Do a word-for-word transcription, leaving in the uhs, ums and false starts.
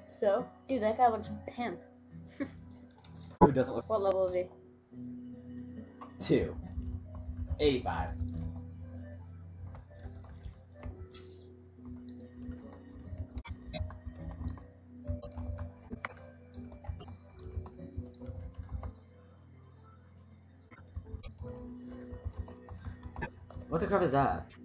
So, dude, that guy looks pimp. Who doesn't look? What level is he? Two. eighty-five. What the crap is that?